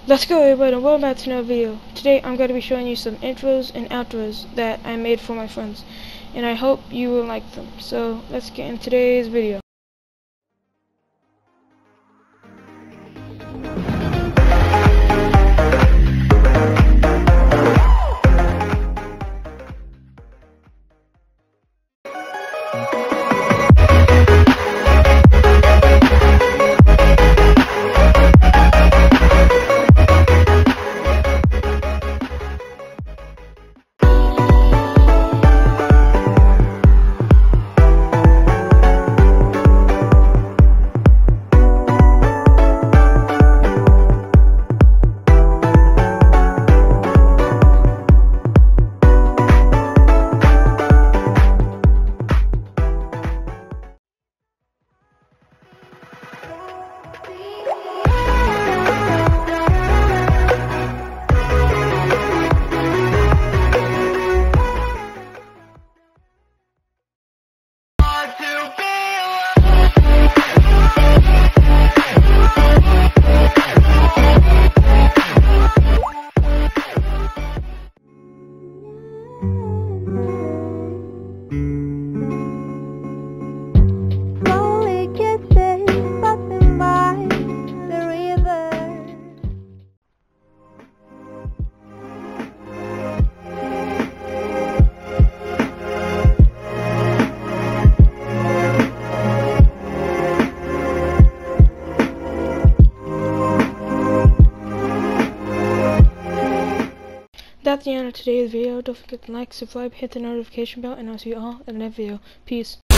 Let's go everybody, welcome back to another video. Today I'm going to be showing you some intros and outros that I made for my friends, and I hope you will like them. So let's get in today's video. That's the end of today's video. Don't forget to like, subscribe, hit the notification bell, and I'll see you all in the next video. Peace.